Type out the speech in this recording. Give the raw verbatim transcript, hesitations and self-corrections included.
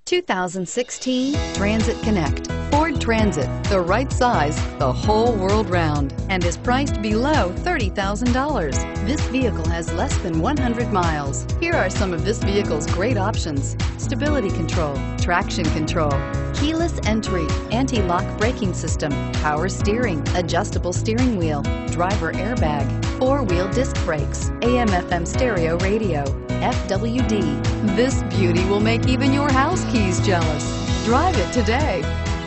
two thousand sixteen Transit Connect. Ford Transit, the right size the whole world round, and is priced below thirty thousand dollars. This vehicle has less than one hundred miles. Here are some of this vehicle's great options: stability control, traction control, keyless entry, anti-lock braking system, power steering, adjustable steering wheel, driver airbag, four-wheel disc brakes, A M F M stereo radio, F W D. This beauty will make even your house keys jealous. Drive it today.